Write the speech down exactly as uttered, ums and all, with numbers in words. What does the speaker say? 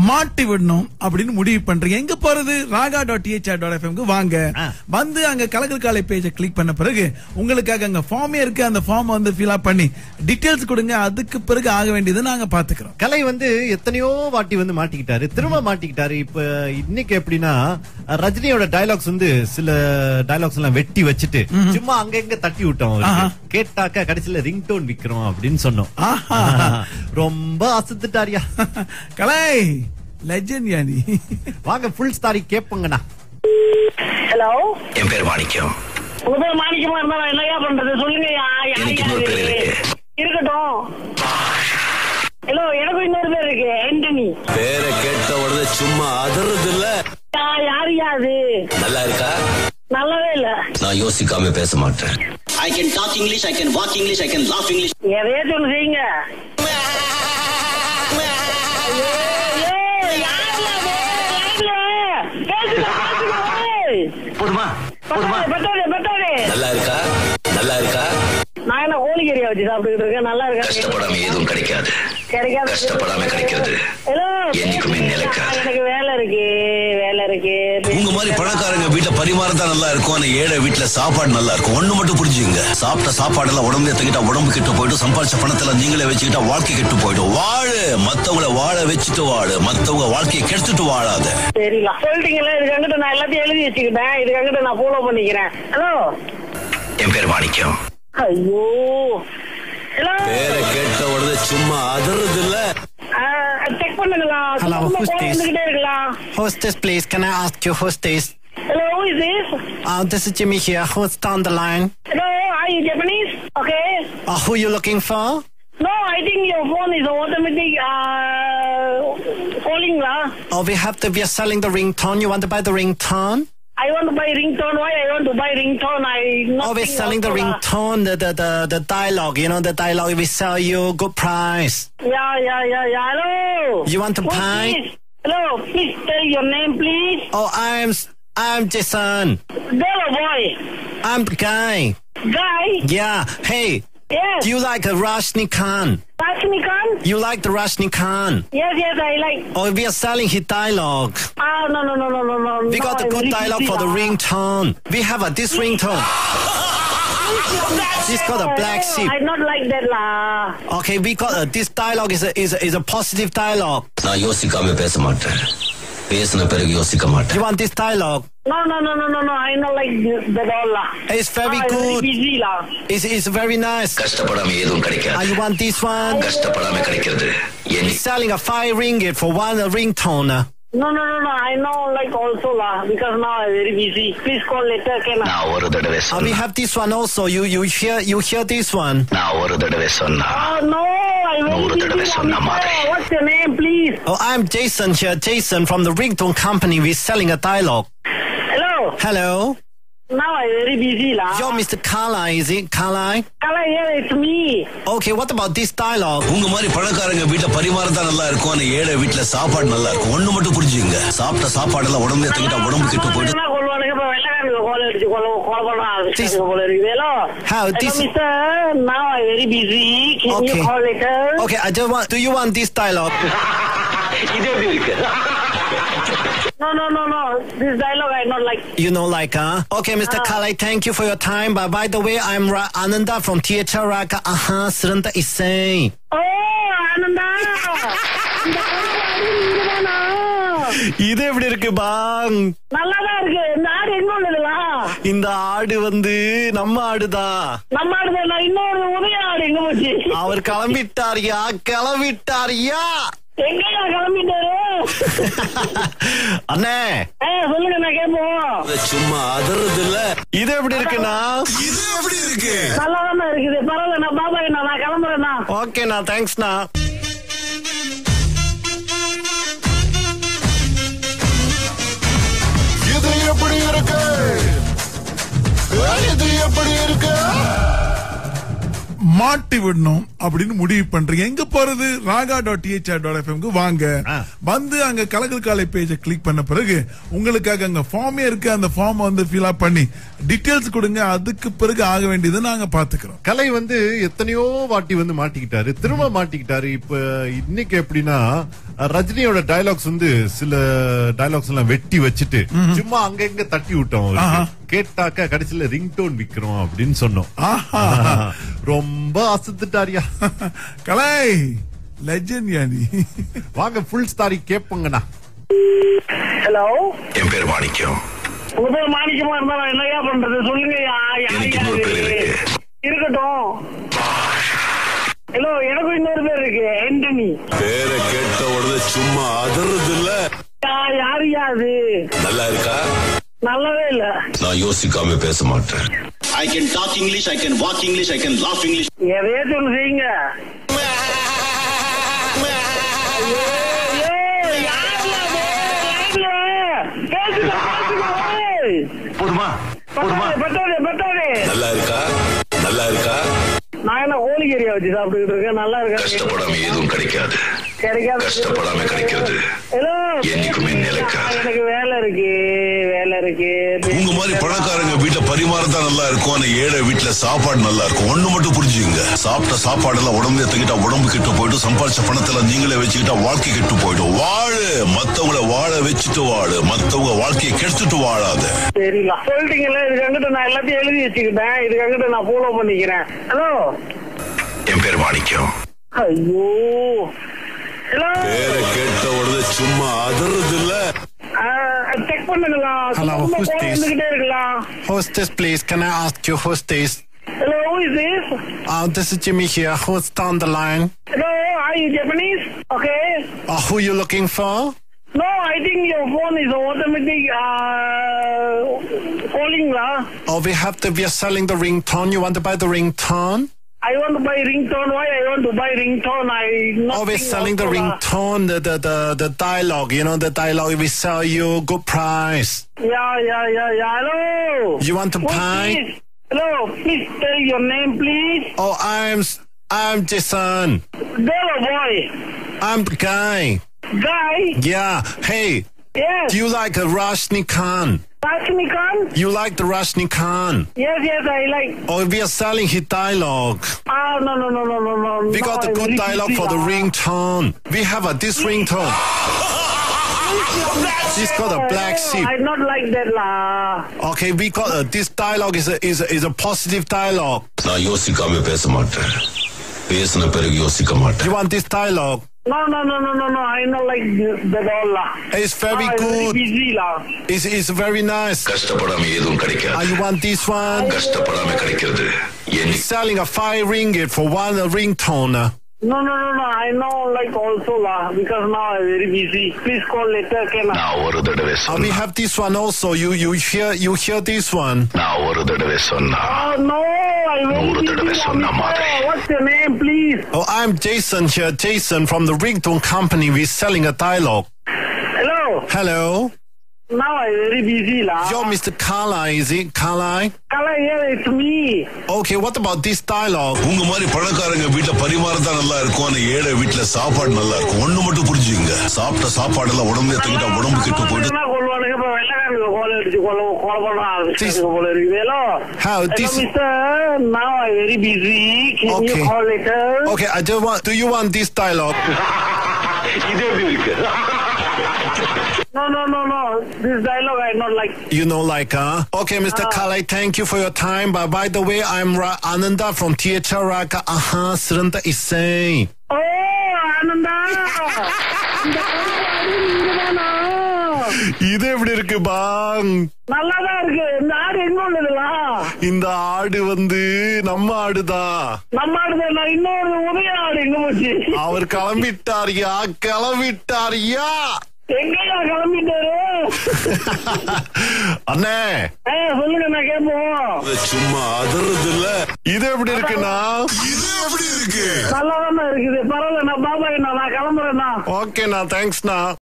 மாட்டி விடணும் அப்படின்னு முடிவு பண்றீங்க. எங்க போறது? Raaga dot DHR dot FM வாங்க. வந்து அங்க கலக்கல் காலை பேஜை கிளிக் பண்ண பிறகு உங்களுக்காக அங்க ஃபார்மே இருக்கு. அந்த ஃபார்ம் வந்து ஃபில் அப் பண்ணி டீடைல்ஸ் கொடுங்க. அதுக்கு பிறகு ஆக வேண்டியது நாங்க பாத்துக்கிறோம். கலை வந்து எத்தனையோ வாட்டி வந்து மாட்டிக்கிட்டாரு, திரும்ப மாட்டிக்கிட்டாரு. இப்ப இன்னைக்கு எப்படின்னா ரஜினியோட டயலாக்ஸ் வந்து சில டயலாக்ஸ் எல்லாம் வெட்டி வச்சுட்டு சும்மா அங்க எங்க தட்டி விட்டோம். கேட்டாக்க கடைசியில ரிங் டோன் விக்கிறோம் அப்படின்னு சொன்னோம். ரொம்ப அசத்துட்டாரியா கலை லெஜெண்ட் யானி. வாங்க ஃபுல் ஸ்டாரி கேப்பங்கண்ணா. ஹலோ, என் பேர் மாணிக்கம். உங்க பேர் மாணிக்கமா இருந்தா நான் என்னையா பண்றது சொல்லுங்க. எனக்கு இன்னொரு பேர் இருக்கு. இருக்கட்டும். ஹலோ, எனக்கு இன்னொரு பேர் இருக்கு, ஆண்டனி. பேரை கேட்ட உடனே சும்மா அதறது இல்ல. யாருயா அது? நல்லா இருக்கா? நல்லாவே இல்ல. நான் யோசிக்காம பேச மாட்டேன். I can talk English, I can walk English, I can laugh English. எதையாச்சும் ஒண்ணு செய்யுங்க. போதுமா? போதுமா? நல்லா இருக்கா? நல்லா இருக்கா? நான் என்ன கோழிக்கறியா வச்சு சாப்பிட்டுக்கிட்டு இருக்கேன். நல்லா இருக்கா? கஷ்டப்படாம எதுவும் கிடைக்காது. கிடைக்காது. கஷ்டப்படாம கிடைக்கிறது என்னைக்குமே நிலைக்காது. எனக்கு வேலை இருக்கு, வேலை இருக்கு. உங்க மாதிரி பணக்காரங்க வீட்டுல பரிமாறதான் நல்லா இருக்கும். ஆனா ஏழை வீட்டுல சாப்பாடு நல்லா இருக்கும். ஒண்ணு மட்டும் புரிஞ்சுங்க, சாப்பிட்ட சாப்பாடு எல்லாம் உடம்பு ஏத்துக்கிட்டா உடம்பு கெட்டு போயிடும். சம்பாதிச்ச பணத்துல நீங்களே வச்சுக்கிட்டா வாழ்க்கை கெட்டு போயிடும். வாழு, மத்தவங்களை வாழ வச்சுட்டு வாழு, மத்தவங்க வாழ்க்கையை கெடுத்துட்டு வாழாத. சரிங்களா, சொல்லிட்டீங்களா? இதுக்காங்கிட்ட நான் எல்லாத்தையும் எழுதி வச்சுக்கிட்டேன். இதுக்காங்கிட்ட நான் ஃபாலோ பண்ணிக்கிறேன். ஹலோ, என் பேர் மாணிக்கம். ஐயோ, ஹலோ, பேரை கேட்ட உடனே சும்மா அதறது இல்ல. செக் பண்ணுங்களா? Hello, who's this? வந்துகிட்டே இருக்கலாம். Who's this, please? Can I ask you who's this? Hello, who is this? Uh, this is Jimmy here. Who's down the line? Hello, are you Japanese? Okay. Uh, who you looking for? No, I think your phone is automatic uh, calling lah. Oh, we have the, we are selling the ringtone. You want to buy the ringtone? I want to buy ringtone. Why I want to buy ringtone? I not. Oh, we're selling the ringtone, the, the the the dialogue. You know the dialogue. We sell you good price. Yeah, yeah, yeah, yeah. Hello. You want to Who's buy? this? Hello, please tell your name, please. Oh, I'm I'm Jason. Girl or boy? I'm the guy. Guy? Yeah. Hey. Yes. Do you like a Rajnikant? Rajnikant? You like the Rajnikant? Yes, yes, I like. Oh, we are selling his dialogue. Ah, no, no, no, no, no, no. We got no, the good very dialogue busy, for the lah. ringtone. We have a this ringtone. This got a black sheep. I not like that lah. Okay, we got a, this dialogue is a, is a, is a positive dialogue. நான் யோசிக்காம பேச மாட்டேன். பேசின பிறகு யோசிக்க மாட்டேன். You want this dialogue? No, no, no, no, no, no. I not like this, that all lah. It's very ah, good. Very busy lah. It's it's very nice. கஷ்டப்படாம எதுவும் Ah, கிடைக்காது. you want this one? கஷ்டப்படாம கிடைக்கிறது என்னை. He's selling a five ringgit for one ringtone. No, no, no, no. I know like also lah because now I'm very busy. Please call later, can I? நான் ஒரு தடவை Ah, we சொன்னா. have this one also. You you hear you hear this one? நான் ஒரு தடவை சொன்னா. Oh no, I'm very நூறு தடவை busy. சொன்ன மாதிரி. What's your name, please? Oh, I'm Jason here. Jason from the ringtone company. We're selling a dialogue. Hello. Hello. Now I'm very busy lah. You're Mister Kala, is it? Kala? Kala, yeah, it's me. Okay, what about this dialogue? உங்க மாதிரி பணக்காரங்க வீட்டுல பரிமாறதான் நல்லா இருக்கும். ஆனா ஏழை வீட்டுல சாப்பாடு நல்லா இருக்கும். ஒண்ணு மட்டும் புரிஞ்சுங்க, சாப்பிட்ட சாப்பாடு எல்லாம் உடம்பு ஏத்துக்கிட்டா உடம்பு கெட்டு போயிடும். என்ன கொள்வானுங்க இப்ப வெள்ளக்காரங்க கோல் அடிச்சு கொலை கொலை பண்ண ஆரம்பிச்சாங்க போல இருக்கு. Hello. How Hello, this? mister. Now I'm very busy. Can Okay. you call later? Okay, I just want. Do you want this dialogue? இது எப்படி இருக்கு? No, no, no, no. This dialogue I not like. You know, like, huh? Okay, Mister Ah. Kalai, thank you for your time. But by the way, I'm Ra- Ananda from T H R Raka. Aha, Sranta Isai. Oh, Ananda. இது எப்படி இருக்கு பாங்? நல்லாதான் இருக்கு. இந்த ஆடு எங்க உள்ளதுலா? இந்த ஆடு வந்து நம்ம ஆடுதான். நம்ம ஆடு தான். இன்னொரு உதய ஆடு எங்க போச்சு? அவர் கிளம்பிட்டாரியா கிளம்பிட்டாரியா எங்கயா கிளம்பிட்டாரு? அண்ணே சொல்லுங்க, நான் கேட்போம். சும்மா அதறது இல்ல. இது எப்படி இருக்குண்ணா? இது எப்படி இருக்கு? நல்லாதானே இருக்குது. பரவாயில்ல, நான் பாபா என்ன நான் கிளம்புறேண்ணா. ஓகேண்ணா, தேங்க்ஸ்ண்ணா. இது எப்படி இருக்கு? இது எப்படி இருக்கு? மாட்டி விடணும் அப்படின்னு முடிவு பண்றீங்க. எங்க போறது? ராகா டாட் டிஹெச்ஆர் டாட் எஃப்எம்க்கு வாங்க. வந்து அங்க கலக்கல் காலை பேஜை கிளிக் பண்ண பிறகு உங்களுக்காக அங்க ஃபார்மே இருக்கு. அந்த ஃபார்ம் வந்து ஃபில் அப் பண்ணி டீடைல்ஸ் கொடுங்க. அதுக்கு பிறகு ஆக வேண்டியது நாங்க பாத்துக்கிறோம். கலை வந்து எத்தனையோ வாட்டி வந்து மாட்டிக்கிட்டாரு, திரும்ப மாட்டிக்கிட்டாரு. இப்ப இன்னைக்கு எப்படின்னா ரஜினியோட டயலாக்ஸ் வந்து சில டயலாக்ஸ் எல்லாம் வெட்டி வச்சுட்டு சும்மா அங்க எங்க தட்டி விட்டோம். கேட்டாக்க கடைசியில ரிங்டோன் விக்கிறோம் அப்படின்னு சொன்னோம். ரொம்ப அசத்துட்டாரியா கலை லெஜெண்ட் யானி. வாங்க ஃபுல் ஸ்டாரி கேப்பங்கண்ணா. ஹலோ, என் பேர் மாணிக்கம். உங்க பேர் மாணிக்கமா இருந்தா நான் என்னையா பண்றது சொல்லுங்க. எனக்கு இன்னொரு பேர் இருக்கு. இருக்கட்டும். ஹலோ, எனக்கும் இன்னொரு பேர் இருக்கு, ஆண்டனி. பேரை கேட்ட உடனே சும்மா அதறது இல்ல. யாரு யாது? நல்லா இருக்கா? நல்லாவே இல்ல. நான் யோசிக்காம பேச மாட்டேன். I can talk English, I can walk English, I can laugh English. எதையாச்சும் ஒண்ணு செய்யுங்க. போதுமா? போதுமா? நல்லா இருக்கா? நல்லா இருக்கா? நான் என்ன கோழிக்கறியா வச்சு சாப்பிட்டுக்கிட்டு இருக்கேன். நல்லா இருக்கா? கஷ்டப்படாம எதுவும் கிடைக்காது. கிடைக்காது. கஷ்டப்படாம கிடைக்கிறது என்னைக்குமே நிலைக்காது. எனக்கு வேலை இருக்கு, வேலை இருக்கு. உங்க மாதிரி பணக்காரங்க வீட்டுல பரிமாறதான் நல்லா இருக்கும். ஆனா ஏழை வீட்டுல சாப்பாடு நல்லா இருக்கும். ஒண்ணு மட்டும் புரிஞ்சுங்க, சாப்பிட்ட சாப்பாடு எல்லாம் உடம்பு எடுத்துக்கிட்டா உடம்பு கெட்டு போயிட்டு, சம்பாதிச்ச பணத்துல நீங்களே வச்சுக்கிட்டா வாழ்க்கை கெட்டு போயிடும். வாழு, மத்தவங்களை வாழ வச்சுட்டு வாழு, மத்தவங்க வாழ்க்கையை கெடுத்துட்டு வாழாத. சரிங்களா, சொல்லிட்டீங்களா? இதுக்காங்கிட்ட நான் எல்லாத்தையும் எழுதி வச்சுக்கிட்டேன். இதுக்காங்கிட்ட நான் ஃபாலோ பண்ணிக்கிறேன். ஹலோ, என் பேர் மாணிக்கம். ஐயோ, ஹலோ, பேரை கேட்ட உடனே சும்மா அதறது இல்ல. செக் பண்ணுங்களா? Hello, who's this? வந்துகிட்டே இருக்கலாம். Who's this, please? Can I ask you who's this? Hello, who is this? Uh, this is Jimmy here. Who's down the line? Hello, are you Japanese? Okay. Uh, who you looking for? No, I think your phone is automatic uh, calling lah. Oh, we have the, we are selling the ringtone. You want to buy the ringtone? I want to buy ringtone. Why I want to buy ringtone? I not. Oh, we're selling the ringtone, the, the, the, the dialogue, you know, the dialogue. We sell you good price. Yeah, yeah, yeah, yeah. Hello. You want to Who's buy? this? Hello, please tell your name, please. Oh, I'm, I'm Jason. Girl or boy? I'm the guy. Guy? Yeah. Hey, Yes. do you like a Rajnikant? Rajnikant? You like the Rajnikant? Yes, yes, I like. Oh, we are selling his dialogue. Ah, no, no, no, no, no, no. We no, got the I'm good very dialogue busy for the lah. ringtone. We have a this ringtone. She's got a black Oh, sheep. I not like that lah. Okay, we got a, this dialogue is a, is a, is a positive dialogue. நான் யோசிக்காம பேச மாட்டேன். பேசின பிறகு யோசிக்க மாட்டேன். You want this dialogue? No, no, no, no, no, no. I not like that all lah. It's very Ah, I'm good. Very busy lah. It's, it's very nice. கஷ்டப்படாம எதுவும் Uh, கிடைக்காது. you want this one? கஷ்டப்படாம கிடைக்கிறது என்னைக்கு Selling a five ringgit for one ringtone. No, no, no, no. I know like also lah because now I'm very busy. Please call later, can I? நான் ஒரு தடவை Uh, we சொன்னா have this one also. You you hear you hear this one. நான் ஒரு தடவை சொன்னா Oh no, I'm very நூறு busy. தடவை lah, சொன்ன mister. மாதிரி. What's your name, please? Oh, I'm Jason here. Jason from the ringtone company. We're selling a dialogue. Hello. Hello. Now I'm very busy lah. You're Mister Kala, is it? Kala? Kala, yeah, it's me. Okay, what about this dialogue? உங்க மாதிரி பணக்காரங்க வீட்டுல பரிமாறதான் நல்லா இருக்கும். ஆனா ஏழை வீட்டுல சாப்பாடு நல்லா இருக்கும். ஒண்ணு மட்டும் புரிஞ்சுங்க, சாப்பிட்ட சாப்பாடு எல்லாம் உடம்பு எடுத்துக்கிட்டா உடம்பு கெட்டு போயிட்டு. என்ன கொள்வானுங்க இப்ப வெள்ளைக்காரனுக்கு கோல அடிச்சு கொலை கொலை பண்றான் This- போல இருக்குது. Hello. How Hello, this? mister. Now I'm very busy. Can Okay. you call later? Okay, I just want. Do you want this dialogue? இது எப்படி இருக்கு? No, no, no, no. This dialogue I not like. You know, like, huh? Okay, Mister Ah. Kala, thank you for your time. But by the way, I'm Ra- Ananda from T H R Raka. Aha, Sranta Isai. Oh, Ananda. இது எப்படி இருக்கு பாங்? நல்லாதான் இருக்கு. இந்த ஆடு எங்க உள்ளதுலாம்? இந்த ஆடு வந்து நம்ம ஆடுதான். நம்ம ஆடு நான் இன்னொரு உதய ஆடு எங்க போச்சு? அவர் கிளம்பிட்டாரியா கிளம்பிட்டாரியா எங்கயா கிளம்பிட்டாரு? அண்ணே, ஏ, சொல்லுங்க நான் கேட்போம். அது சும்மா அதறது இல்ல. இது எப்படி இருக்குண்ணா? இது எப்படி இருக்கு? நல்லாதான் இருக்குது. பரவாயில்ல, நான் பாபா நான் கிளம்புறேன்னா. ஓகேண்ணா, தேங்க்ஸ்ண்ணா.